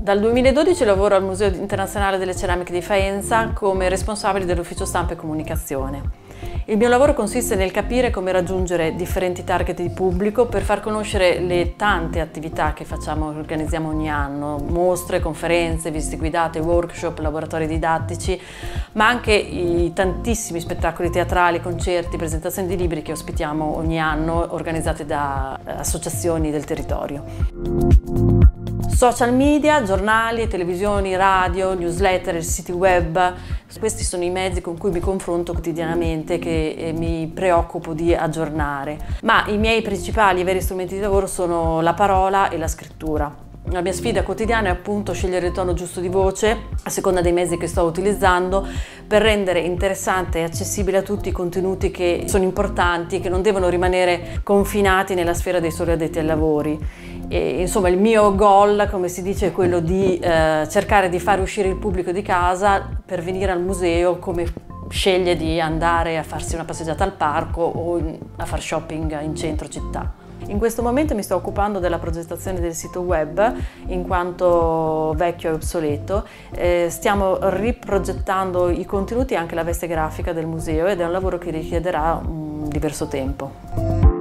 Dal 2012 lavoro al Museo Internazionale delle Ceramiche di Faenza come responsabile dell'ufficio stampa e comunicazione. Il mio lavoro consiste nel capire come raggiungere differenti target di pubblico per far conoscere le tante attività che facciamo e organizziamo ogni anno, mostre, conferenze, visite guidate, workshop, laboratori didattici, ma anche i tantissimi spettacoli teatrali, concerti, presentazioni di libri che ospitiamo ogni anno organizzati da associazioni del territorio. Social media, giornali, televisioni, radio, newsletter, siti web, questi sono i mezzi con cui mi confronto quotidianamente, che mi preoccupo di aggiornare. Ma i miei principali e veri strumenti di lavoro sono la parola e la scrittura. La mia sfida quotidiana è appunto scegliere il tono giusto di voce, a seconda dei mezzi che sto utilizzando, per rendere interessante e accessibile a tutti i contenuti che sono importanti, che non devono rimanere confinati nella sfera dei soli addetti ai lavori. E, insomma, il mio goal, come si dice, è quello di cercare di fare uscire il pubblico di casa per venire al museo come sceglie di andare a farsi una passeggiata al parco o a far shopping in centro città. In questo momento mi sto occupando della progettazione del sito web, in quanto vecchio e obsoleto. Stiamo riprogettando i contenuti e anche la veste grafica del museo ed è un lavoro che richiederà un diverso tempo.